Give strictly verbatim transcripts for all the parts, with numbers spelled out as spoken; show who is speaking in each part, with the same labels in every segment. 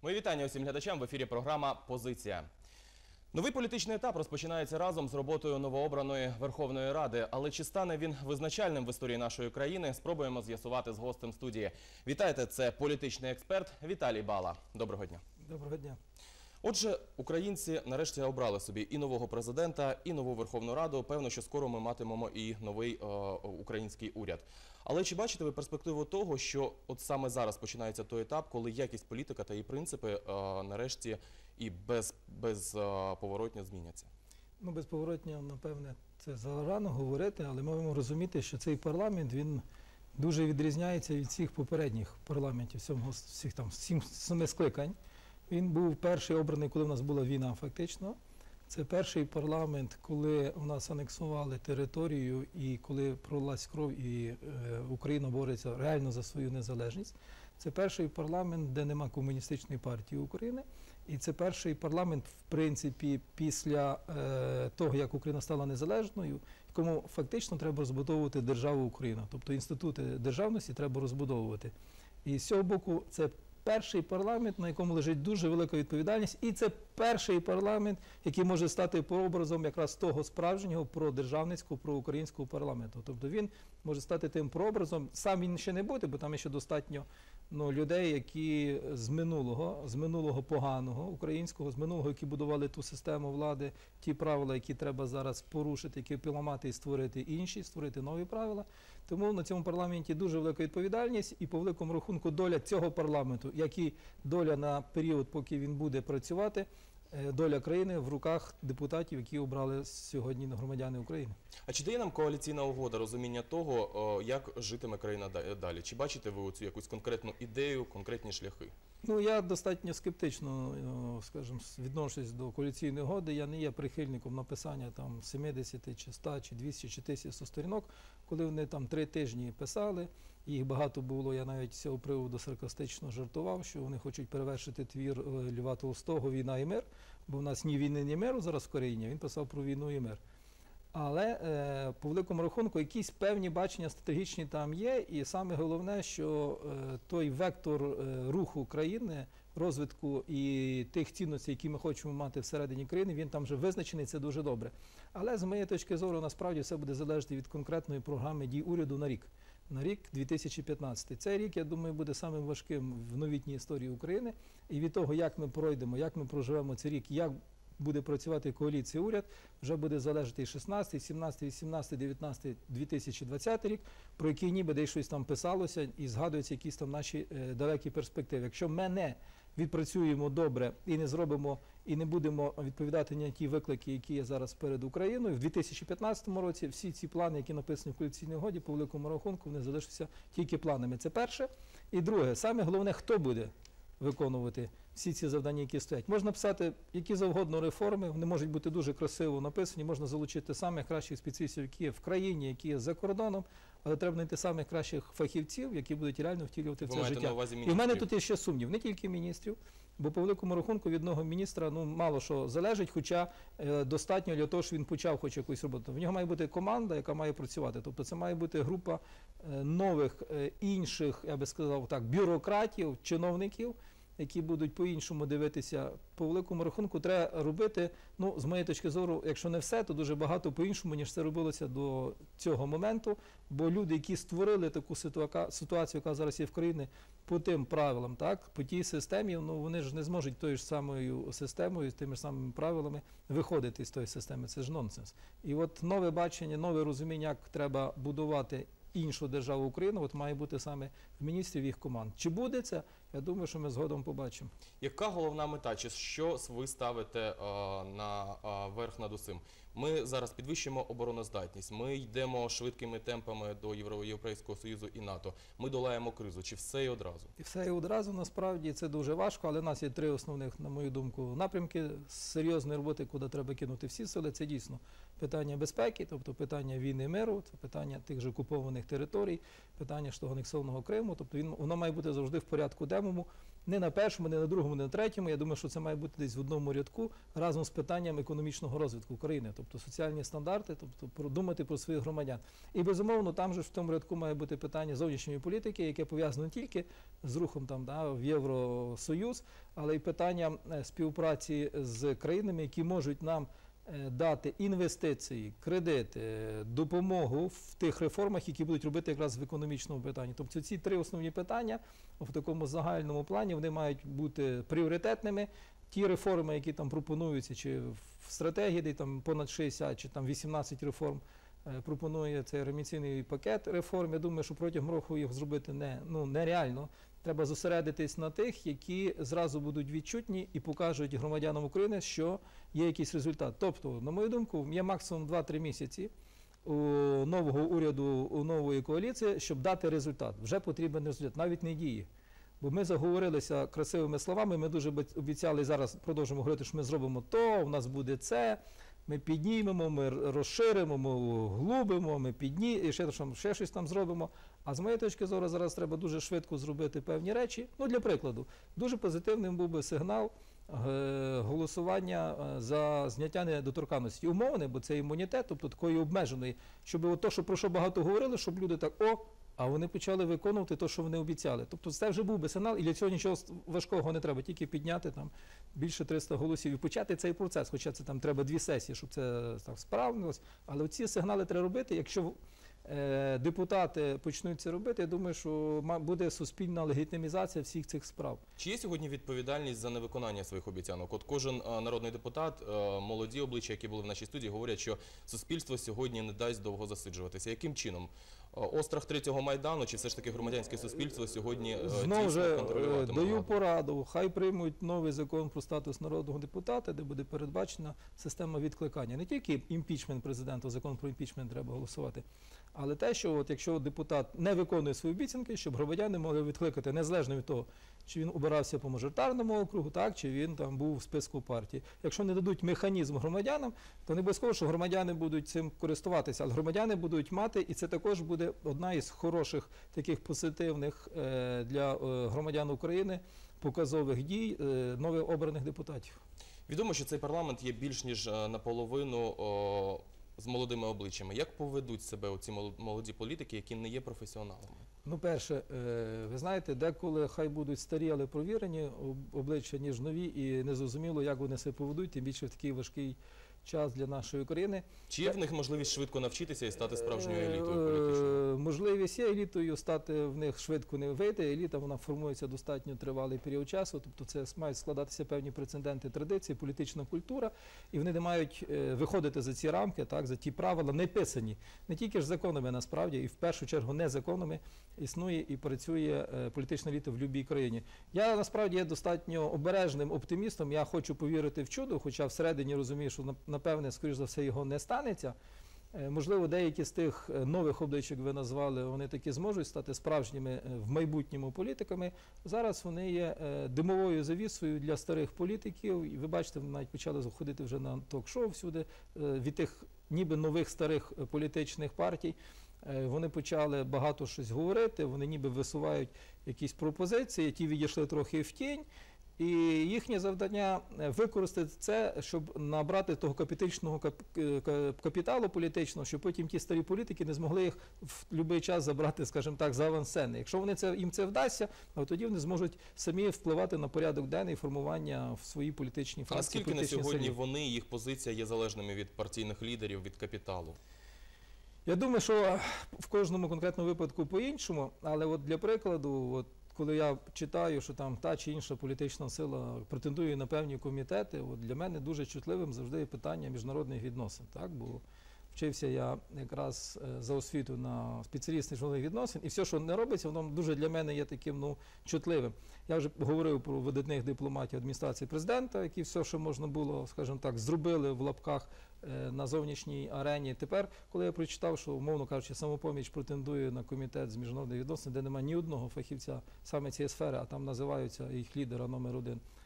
Speaker 1: Мої вітання усім глядачам. В ефірі програма «Позиція». Новий політичний етап розпочинається разом з роботою новообраної Верховної Ради. Але чи стане він визначальним в історії нашої країни, спробуємо з'ясувати з гостем студії. Вітайте, це політичний експерт Віталій Бала. Доброго дня.
Speaker 2: Доброго дня.
Speaker 1: Отже, українці нарешті обрали собі і нового президента, і нову Верховну Раду. Певно, що скоро ми матимемо і новий е, український уряд. Але чи бачите ви перспективу того, що от саме зараз починається той етап, коли якість політика та її принципи е, нарешті і без, без е, поворотня зміняться?
Speaker 2: Ну, безповоротня, напевне, це зарано говорити, але ми маємо розуміти, що цей парламент, він дуже відрізняється від всіх попередніх парламентів, всіх там, сім, семи скликань. Він був перший обраний, коли в нас була війна фактично. Це перший парламент, коли у нас анексували територію і коли пролилась кров і е, Україна бореться реально за свою незалежність. Це перший парламент, де нема комуністичної партії України. І це перший парламент, в принципі, після е, того, як Україна стала незалежною, якому фактично треба розбудовувати державу Україна. Тобто інститути державності треба розбудовувати. І з цього боку це перший парламент, на якому лежить дуже велика відповідальність, і це перший парламент, який може стати прообразом якраз того справжнього продержавницького, проукраїнського парламенту. Тобто він може стати тим прообразом, сам він ще не буде, бо там ще достатньо ну, людей, які з минулого, з минулого поганого українського, з минулого, які будували ту систему влади, ті правила, які треба зараз порушити, які поламати і створити інші, створити нові правила. Тому на цьому парламенті дуже велика відповідальність і по великому рахунку доля цього парламенту, як і доля на період, поки він буде працювати, доля країни в руках депутатів, які обрали сьогодні громадяни України.
Speaker 1: А чи дає нам коаліційна угода розуміння того, як житиме країна далі? Чи бачите ви оцю якусь конкретну ідею, конкретні шляхи?
Speaker 2: Ну, я достатньо скептично, скажімо, відношусь до коаліційної угоди. Я не є прихильником написання там сімдесят, чи сто, чи двісті, чи тисяча сторінок, коли вони там три тижні писали. Їх багато було, я навіть з цього приводу саркастично жартував, що вони хочуть перевершити твір Льва Толстого «Війна і мир», бо в нас ні війни, ні миру зараз в країні, він писав про війну і мир. Але е, по великому рахунку якісь певні бачення стратегічні там є, і саме головне, що е, той вектор е, руху країни, розвитку і тих цінностей, які ми хочемо мати всередині країни, він там вже визначений, це дуже добре. Але з моєї точки зору, насправді, все буде залежати від конкретної програми дій уряду на рік. На рік дві тисячі п'ятнадцятий. Цей рік, я думаю, буде самим важким в новітній історії України. І від того, як ми пройдемо, як ми проживемо цей рік, як буде працювати коаліція і уряд, вже буде залежати і шістнадцятий, сімнадцятий, вісімнадцятий, дев'ятнадцятий, дві тисячі двадцятий рік, про який ніби десь щось там писалося і згадуються якісь там наші е, далекі перспективи. Якщо ми не відпрацюємо добре і не зробимо, і не будемо відповідати на ті виклики, які є зараз перед Україною, в дві тисячі п'ятнадцятому році всі ці плани, які написані в коаліційній угоді, по великому рахунку, вони залишаться тільки планами. Це перше. І друге, саме головне, хто буде виконувати всі ці завдання, які стоять. Можна писати які завгодно реформи, вони можуть бути дуже красиво написані, можна залучити самих кращих спеціалістів, які є в країні, які є за кордоном, але треба знайти самих кращих фахівців, які будуть реально втілювати в це життя. І в мене тут є ще сумнів, не тільки міністрів, бо по великому рахунку від одного міністра ну, мало що залежить, хоча е, достатньо для того, щоб він почав хоч якусь роботу. В нього має бути команда, яка має працювати. Тобто це має бути група е, нових, е, інших, я би сказав так, бюрократів, чиновників, які будуть по-іншому дивитися. По великому рахунку треба робити, ну, з моєї точки зору, якщо не все, то дуже багато по-іншому, ніж це робилося до цього моменту, бо люди, які створили таку ситуацію, яка зараз є в країні, по тим правилам, так, по тій системі, ну, вони ж не зможуть тою ж самою системою, з тими ж самими правилами виходити з тої системи. Це ж нонсенс. І от нове бачення, нове розуміння, як треба будувати іншу державу Україну, от має бути саме в міністрів їх команд. Чи буде це? Я думаю, що ми згодом побачимо.
Speaker 1: Яка головна мета, чи що ви ставите а, на а, верх над усім? Ми зараз підвищуємо обороноздатність, ми йдемо швидкими темпами до Європейського Союзу і НАТО, ми долаємо кризу, чи все і одразу?
Speaker 2: І все і одразу, насправді, це дуже важко, але в нас є три основних, на мою думку, напрямки серйозної роботи, куди треба кинути всі сили. Це дійсно питання безпеки, тобто питання війни і миру, це питання тих же окупованих територій, питання ж того анексованого Криму, тобто він, воно має бути завжди в порядку денному. окремому, не на першому, не на другому, не на третьому. Я думаю, що це має бути десь в одному рядку разом з питанням економічного розвитку України, тобто соціальні стандарти, тобто продумати про своїх громадян. І безумовно, там же в тому рядку має бути питання зовнішньої політики, яке пов'язано не тільки з рухом там, да, в Євросоюз, але й питання співпраці з країнами, які можуть нам дати інвестиції, кредити, допомогу в тих реформах, які будуть робити якраз в економічному питанні. Тобто ці три основні питання в такому загальному плані, вони мають бути пріоритетними. Ті реформи, які там пропонуються, чи в стратегії, де там понад шістдесят, чи там вісімнадцять реформ пропонує цей ремісійний пакет реформ, я думаю, що протягом року їх зробити не, ну, нереально. Треба зосередитись на тих, які зразу будуть відчутні і покажуть громадянам України, що є якийсь результат. Тобто, на мою думку, є максимум два-три місяці у нового уряду, у нової коаліції, щоб дати результат. Вже потрібен результат, навіть не дії. Бо ми заговорилися красивими словами, ми дуже обіцяли, зараз продовжуємо говорити, що ми зробимо то, у нас буде це, ми піднімемо, ми розширимо, ми углубимо, ми піднімемо, і ще, ще щось там зробимо. А з моєї точки зору, зараз треба дуже швидко зробити певні речі. Ну, для прикладу, дуже позитивним був би сигнал е, голосування за зняття недоторканності. Умовне, бо це імунітет, тобто такої обмеженої, щоб от то, що про що багато говорили, щоб люди так, о, а вони почали виконувати те, що вони обіцяли. Тобто це вже був би сигнал, і для цього нічого важкого не треба, тільки підняти там більше триста голосів і почати цей процес, хоча це там треба дві сесії, щоб це так справилось. Але ці сигнали треба робити, якщо е, депутати почнуть це робити, я думаю, що буде суспільна легітимізація всіх цих справ.
Speaker 1: Чи є сьогодні відповідальність за невиконання своїх обіцянок? От кожен а, народний депутат, а, молоді обличчя, які були в нашій студії, говорять, що суспільство сьогодні не дасть довго засиджуватися. Яким чином? Острах третього Майдану, чи все ж таки громадянське суспільство сьогодні
Speaker 2: знову ж
Speaker 1: контролюватиме
Speaker 2: даю
Speaker 1: владу?
Speaker 2: пораду, хай приймуть новий закон про статус народного депутата, де буде передбачена система відкликання. Не тільки імпічмент президента, закон про імпічмент треба голосувати, але те, що от якщо депутат не виконує свої обіцянки, щоб громадяни могли відкликати, незалежно від того, чи він обирався по мажоритарному округу, так, чи він там був в списку партії. Якщо не дадуть механізм громадянам, то не обов'язково, що громадяни будуть цим користуватися, але громадяни будуть мати, і це також буде одна із хороших таких позитивних е, для е, громадян України показових дій е, нових обраних депутатів.
Speaker 1: Відомо, що цей парламент є більш ніж е, наполовину о, з молодими обличчями. Як поведуть себе оці молоді політики, які не є професіоналами?
Speaker 2: Ну, перше, ви знаєте, деколи хай будуть старі, але провірені обличчя, ніж нові, і незрозуміло, як вони себе поведуть, тим більше в такий важкий час для нашої країни.
Speaker 1: Чи є в них можливість швидко навчитися і стати справжньою елітою політичною?
Speaker 2: Можливість є елітою, стати в них швидко не вийде. Еліта, вона формується достатньо тривалий період часу, тобто це мають складатися певні прецеденти, традиції, політична культура, і вони не мають виходити за ці рамки, так, за ті правила, не писані. Не тільки ж законами, насправді, і в першу чергу не законами існує і працює політична еліта в будь-якій країні. Я, насправді, є достатньо обережним оптимістом, я хочу повірити в чудо, хоча всередині розумію, що напевне, скоріш за все, його не станеться. Можливо, деякі з тих нових облич, як ви назвали, вони таки зможуть стати справжніми в майбутньому політиками. Зараз вони є димовою завісою для старих політиків. І ви бачите, вони навіть почали заходити вже на ток-шоу всюди від тих ніби нових старих політичних партій. Вони почали багато щось говорити, вони ніби висувають якісь пропозиції, ті відійшли трохи в тінь. І їхнє завдання використати це, щоб набрати того капіталічного капіталу політичного, щоб потім ті старі політики не змогли їх в будь-який час забрати, скажімо так, за авансцени. Якщо вони це, їм це вдасться, тоді вони зможуть самі впливати на порядок денний і формування в своїй політичній фракції.
Speaker 1: А наскільки на сьогодні вони, їх позиція є залежними від партійних лідерів, від капіталу?
Speaker 2: Я думаю, що в кожному конкретному випадку по-іншому, але от для прикладу, от коли я читаю, що там та чи інша політична сила претендує на певні комітети, от для мене дуже чутливим завжди є питання міжнародних відносин. Так? Бо вчився я якраз за освіту на спеціаліст міжнародних відносин, і все, що не робиться, воно дуже для мене є таким ну, чутливим. Я вже говорив про видатних дипломатів адміністрації президента, які все, що можна було, скажімо так, зробили в лапках на зовнішній арені. Тепер, коли я прочитав, що, умовно кажучи, «Самопоміч» претендує на комітет з міжнародних відносин, де немає ні одного фахівця саме цієї сфери, а там називаються їх лідера номер один,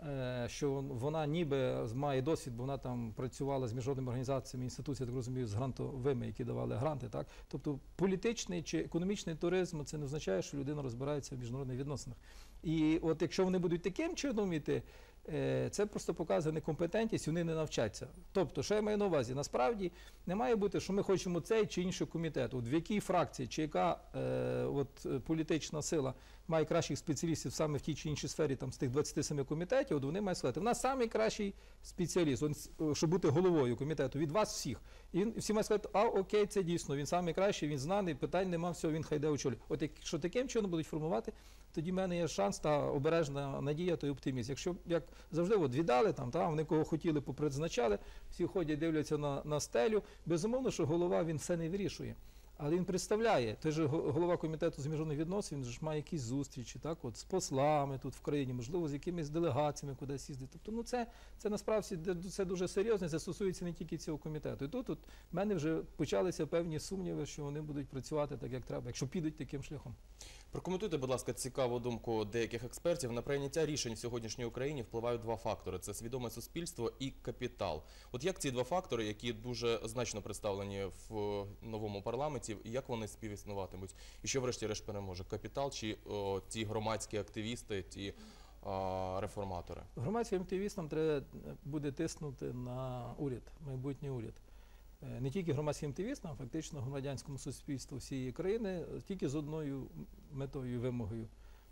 Speaker 2: е, що вона ніби має досвід, бо вона там працювала з міжнародними організаціями, інституціями, так розумію, з грантовими, які давали гранти. Так? Тобто політичний чи економічний туризм – це не означає, що людина розбирається в міжнародних відносинах. І от якщо вони будуть таким чином йти, це просто показує некомпетентність, вони не навчаться. Тобто, що я маю на увазі? Насправді не має бути, що ми хочемо цей чи інший комітет. От в якій фракції, чи яка е, от, політична сила має кращих спеціалістів саме в тій чи іншій сфері там, з тих двадцяти семи комітетів, от вони мають сказати, в нас найкращий спеціаліст, він, щоб бути головою комітету, від вас всіх. І він, всі мають сказати, а окей, це дійсно, він найкращий, він знаний, питань нема, все, він хай йде очолює. От якщо таким чином будуть формувати, тоді в мене є шанс та обережна надія та оптимізм. Якщо, як завжди, от віддали, там, та, вони кого хотіли, попризначали, всі ходять, дивляться на, на стелю, безумовно, що голова, він все не вирішує. Але він представляє, той же голова комітету з міжнародних відносин, він ж має якісь зустрічі, так, от, з послами тут в країні, можливо, з якимись делегаціями кудись їздити. Тобто, ну, це, це насправді це дуже серйозно, це стосується не тільки цього комітету. І тут от, в мене вже почалися певні сумніви, що вони будуть працювати так, як треба, якщо підуть таким шляхом.
Speaker 1: Прокоментуйте, будь ласка, цікаву думку деяких експертів. На прийняття рішень в сьогоднішній Україні впливають два фактори – це свідоме суспільство і капітал. От як ці два фактори, які дуже значно представлені в новому парламенті, як вони співіснуватимуть? І що врешті-решт переможе – капітал чи о, ті громадські активісти, ті о, реформатори?
Speaker 2: Громадським активістам треба буде тиснути на уряд, майбутній уряд. Не тільки громадським активістам, а фактично громадянському суспільству всієї країни, тільки з одною метою і вимогою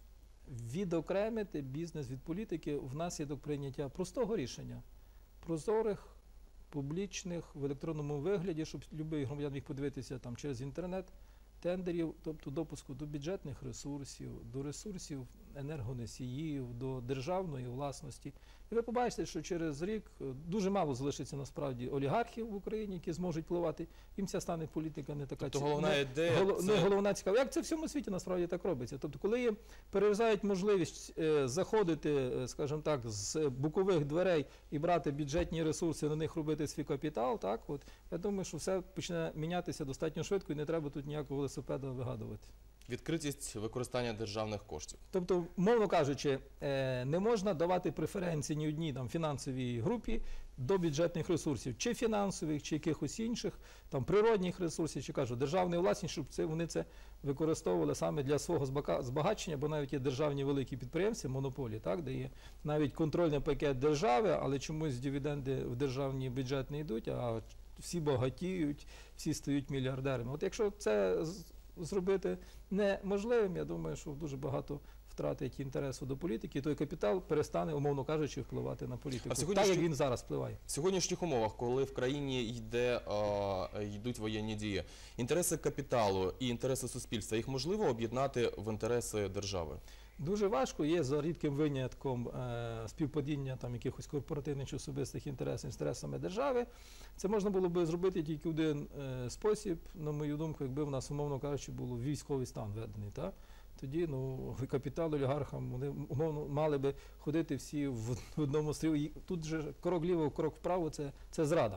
Speaker 2: – відокремити бізнес від політики внаслідок прийняття простого рішення, прозорих, публічних, в електронному вигляді, щоб будь-який громадян міг подивитися там, через інтернет, тендерів, тобто допуску до бюджетних ресурсів, до ресурсів енергоносіїв, до державної власності. І ви побачите, що через рік дуже мало залишиться насправді олігархів в Україні, які зможуть впливати. Їм ця стане політика не така
Speaker 1: тобто головна ідея
Speaker 2: голов,
Speaker 1: це...
Speaker 2: не головна цікава. Як це в всьому світі насправді так робиться? Тобто, коли їм перерізають можливість е, заходити, е, скажімо так, з бокових дверей і брати бюджетні ресурси, на них робити свій капітал, так, от, я думаю, що все почне мінятися достатньо швидко і не треба тут ніякого велосипеда вигадувати.
Speaker 1: Відкритість використання державних коштів.
Speaker 2: Тобто, мовно кажучи, не можна давати преференції ні одній там, фінансовій групі до бюджетних ресурсів, чи фінансових, чи якихось інших, там, природних ресурсів, чи кажуть, державної власність, щоб це, вони це використовували саме для свого збагачення, бо навіть є державні великі підприємці, монополії, так, де є навіть контрольний пакет держави, але чомусь дивіденди в державний бюджет не йдуть, а всі багатіють, всі стають мільярдерами. От якщо це зробити неможливим, я думаю, що дуже багато втратить інтересу до політики, і той капітал перестане, умовно кажучи, впливати на політику,
Speaker 1: сьогоднішні...
Speaker 2: так, як він зараз впливає.
Speaker 1: В сьогоднішніх умовах, коли в країні йде, е, йдуть воєнні дії, інтереси капіталу і інтереси суспільства, їх можливо об'єднати в інтереси держави?
Speaker 2: Дуже важко, є за рідким винятком е, співпадіння там, якихось корпоративних чи особистих інтересів з інтересами держави. Це можна було б зробити тільки в один е, спосіб, на мою думку, якби в нас, умовно кажучи, було військовий стан введений. Та? Тоді ну, капітал олігархам, вони умовно мали би ходити всі в одному стрілі. Тут же крок вліво, крок вправо – це, це зрада.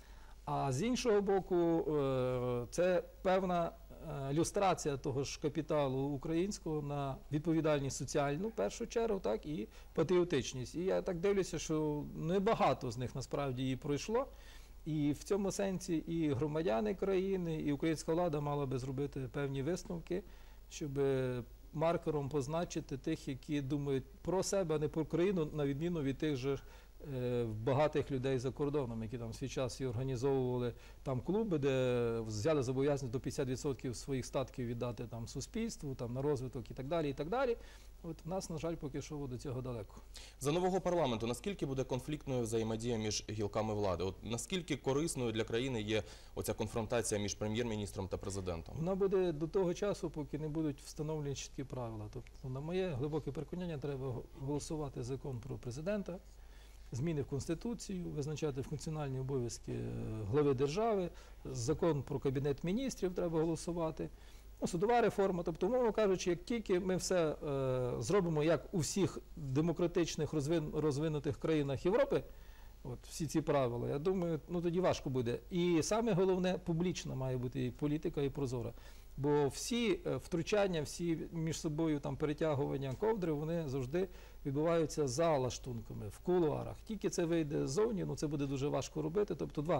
Speaker 2: А з іншого боку, е, це певна люстрація того ж капіталу українського на відповідальність соціальну, в першу чергу, так, і патріотичність. І я так дивлюся, що небагато з них насправді її пройшло. І в цьому сенсі і громадяни країни, і українська влада мала би зробити певні висновки, щоб маркером позначити тих, які думають про себе, а не про країну, на відміну від тих же багатих людей за кордоном, які там в свій час і організовували там клуби, де взяли зобов'язання до п'ятдесят відсотків своїх статків віддати там суспільству, там на розвиток і так далі, і так далі. От в нас, на жаль, поки що до цього далеко.
Speaker 1: За нового парламенту наскільки буде конфліктною взаємодія між гілками влади? От наскільки корисною для країни є оця конфронтація між прем'єр-міністром та президентом?
Speaker 2: Вона буде до того часу, поки не будуть встановлені чіткі правила. Тобто, на моє глибоке переконання, треба голосувати закон про президента, зміни в Конституцію, визначати функціональні обов'язки глави держави, закон про Кабінет міністрів треба голосувати, ну, судова реформа. Тобто, мовно кажучи, як тільки ми все е, зробимо, як у всіх демократичних розвин, розвинутих країнах Європи, От всі ці правила. Я думаю, ну тоді важко буде. І саме головне, публічна має бути і політика, і прозора. Бо всі е, втручання, всі між собою там перетягування ковдри, вони завжди відбуваються за лаштунками, в кулуарах. Тільки це вийде ззовні, ну це буде дуже важко робити. Тобто два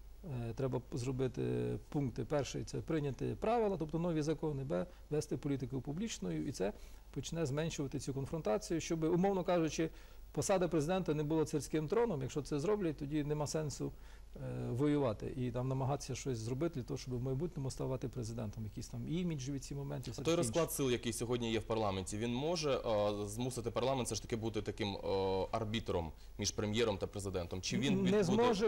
Speaker 2: е, треба зробити пункти. Перший – це прийняти правила, тобто нові закони, б, вести політику публічною, і це почне зменшувати цю конфронтацію, щоб, умовно кажучи, посада президента не була царським троном. Якщо це зроблять, тоді нема сенсу е, воювати і там намагатися щось зробити для того, щоб в майбутньому ставати президентом. Якісь там іміджові ці моменти.
Speaker 1: А той розклад сил, який сьогодні є в парламенті, він може е, змусити парламент все ж таки бути таким е, арбітром між прем'єром та президентом? Чи він
Speaker 2: не
Speaker 1: буде...
Speaker 2: зможе,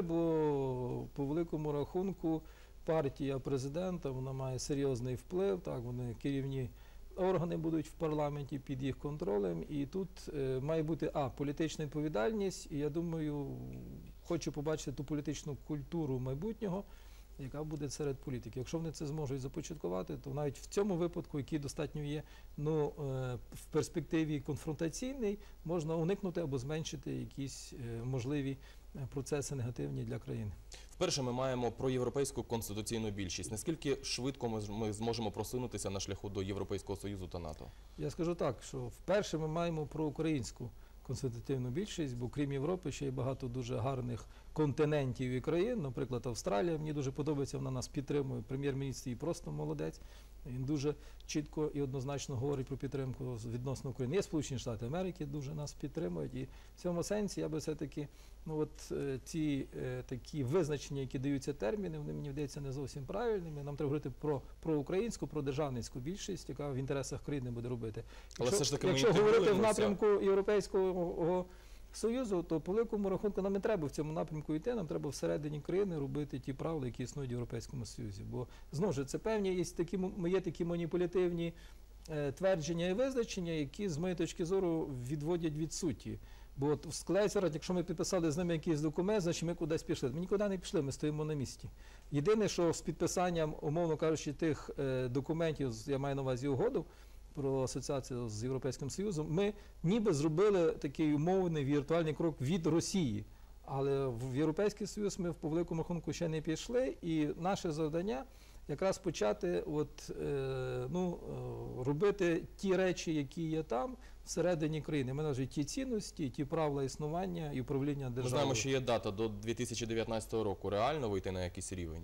Speaker 2: бо по великому рахунку партія президента, вона має серйозний вплив, так, вони керівні органи будуть в парламенті під їх контролем, і тут е, має бути, а, політична відповідальність, і я думаю, хочу побачити ту політичну культуру майбутнього, яка буде серед політиків. Якщо вони це зможуть започаткувати, то навіть в цьому випадку, який достатньо є, ну, е, в перспективі конфронтаційний, можна уникнути або зменшити якісь е, можливі процеси негативні для країни.
Speaker 1: Вперше ми маємо проєвропейську конституційну більшість. Наскільки швидко ми, ми зможемо просунутися на шляху до Європейського Союзу та НАТО?
Speaker 2: Я скажу так, що вперше ми маємо проукраїнську конституційну більшість, бо крім Європи ще є багато дуже гарних континентів і країн. Наприклад, Австралія, мені дуже подобається, вона нас підтримує. Прем'єр-міністр її просто молодець. Він дуже чітко і однозначно говорить про підтримку відносно України. Є Сполучені Штати Америки, дуже нас підтримують. І в цьому сенсі я би все-таки, ну от ці е, такі визначення, які даються терміни, вони, мені здається, не зовсім правильними. Нам треба говорити про, про українську, про державницьку більшість, яка в інтересах країни буде робити.
Speaker 1: Але
Speaker 2: якщо
Speaker 1: все ж таки ми
Speaker 2: якщо говорити в
Speaker 1: інтегруємося.
Speaker 2: напрямку Європейського Союзу, то по великому рахунку нам не треба в цьому напрямку йти, нам треба всередині країни робити ті правила, які існують в Європейському Союзі. Бо, знову ж, це певні є такі, є такі маніпулятивні е, твердження і визначення, які, з моєї точки зору, відводять від суті. Бо от складається раз, якщо ми підписали з ними якийсь документ, значить ми кудись пішли. Ми нікуди не пішли, ми стоїмо на місці. Єдине, що з підписанням, умовно кажучи, тих е, документів, я маю на увазі угоду про асоціацію з Європейським Союзом, ми ніби зробили такий умовний віртуальний крок від Росії. Але в Європейський Союз ми по великому рахунку ще не пішли, і наше завдання якраз почати от, е, ну, е, робити ті речі, які є там, всередині країни. Ми навіть ті цінності, ті правила існування і управління державою.
Speaker 1: Ми знаємо, що є дата до дві тисячі дев'ятнадцятого року. Реально вийти на якийсь рівень?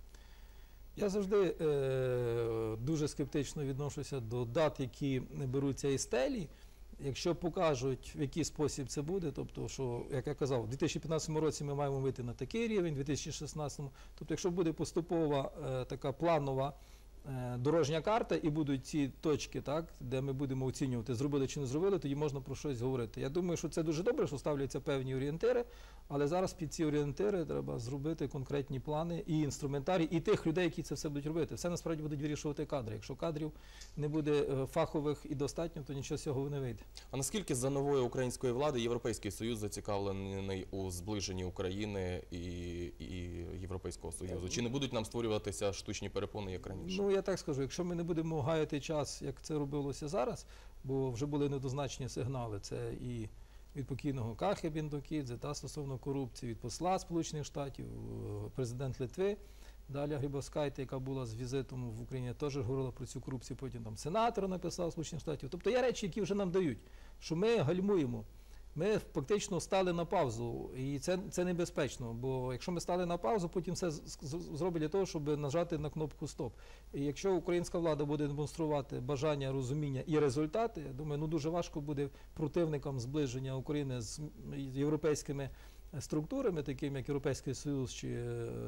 Speaker 2: Я завжди е, дуже скептично відношуся до дат, які беруться із стелі. Якщо покажуть, в який спосіб це буде, тобто, що, як я казав, у дві тисячі п'ятнадцятому році ми маємо вийти на такий рівень, у дві тисячі шістнадцятому, тобто, якщо буде поступова е, така планова е, дорожня карта і будуть ці точки, так, де ми будемо оцінювати, зробили чи не зробили, тоді можна про щось говорити. Я думаю, що це дуже добре, що ставляться певні орієнтири, але зараз під ці орієнтири треба зробити конкретні плани і інструментарій, і тих людей, які це все будуть робити. Все насправді будуть вирішувати кадри. Якщо кадрів не буде фахових і достатньо, то нічого з цього не вийде.
Speaker 1: А наскільки за нової української влади Європейський Союз зацікавлений у зближенні України і, і Європейського Союзу? Чи не будуть нам створюватися штучні перепони, як раніше?
Speaker 2: Ну, я так скажу, якщо ми не будемо гаяти час, як це робилося зараз, бо вже були недозначні сигнали, це і від покійного Кахи Біндокідзе, та стосовно корупції, від посла Сполучених Штатів, президент Литви, Даля Грибоскайте, яка була з візитом в Україні, теж говорила про цю корупцію, потім там сенатор написав Сполучених Штатів. Тобто є речі, які вже нам дають, що ми гальмуємо. Ми фактично стали на паузу, і це, це небезпечно, бо якщо ми стали на паузу, потім все зроблять для того, щоб нажати на кнопку «Стоп». І якщо українська влада буде демонструвати бажання, розуміння і результати, я думаю, ну дуже важко буде противникам зближення України з європейськими структурами, такими як Європейський Союз чи,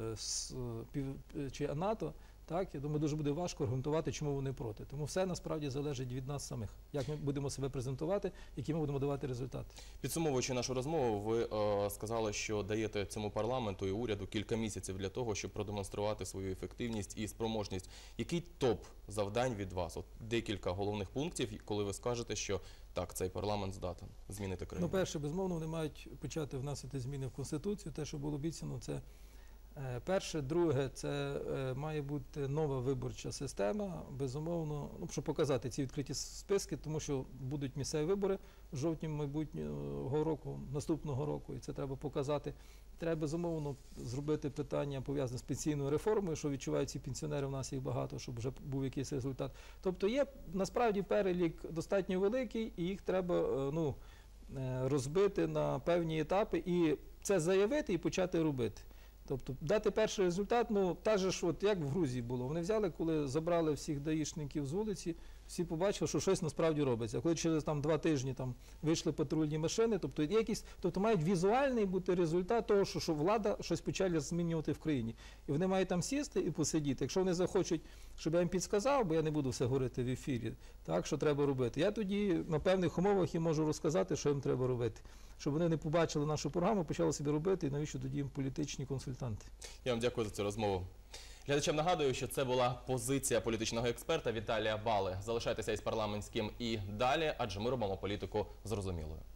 Speaker 2: чи НАТО. Так, я думаю, дуже буде важко аргументувати, чому вони проти. Тому все насправді залежить від нас самих. Як ми будемо себе презентувати, які ми будемо давати результати. Підсумовуючи
Speaker 1: нашу розмову, ви е, сказали, що даєте цьому парламенту і уряду кілька місяців для того, щоб продемонструвати свою ефективність і спроможність. Який топ завдань від вас? От декілька головних пунктів, коли ви скажете, що так, цей парламент здатен змінити країну.
Speaker 2: Ну, перше, безумовно, вони мають почати вносити зміни в Конституцію. Те, що було обіцяно, це Е, Перше, друге, це е, має бути нова виборча система, безумовно, ну, щоб показати ці відкриті списки, тому що будуть місцеві вибори в жовтні майбутнього року, наступного року, і це треба показати. Треба, безумовно, зробити питання пов'язане з пенсійною реформою, що відчувають ці пенсіонери, в нас їх багато, щоб вже був якийсь результат. Тобто є, насправді, перелік достатньо великий, і їх треба, е, ну, е, розбити на певні етапи, і це заявити і почати робити. Тобто дати перший результат, ну, та же ж, от як в Грузії було. Вони взяли, коли забрали всіх даїшників з вулиці, всі побачили, що щось насправді робиться. А коли через там два тижні там вийшли патрульні машини, тобто є якісь, тобто мають візуальний бути результат того, що, що влада щось почала змінювати в країні. І вони мають там сісти і посидіти. Якщо вони захочуть, щоб я їм підсказав, бо я не буду все говорити в ефірі, так, що треба робити. Я тоді на певних умовах їм можу розказати, що їм треба робити. Щоб вони не побачили нашу програму, почали собі робити, і навіщо тоді їм політичні консультанти.
Speaker 1: Я вам дякую за цю розмову. Глядачам нагадую, що це була позиція політичного експерта Віталія Бали. Залишайтеся із парламентським і далі, адже ми робимо політику зрозумілою.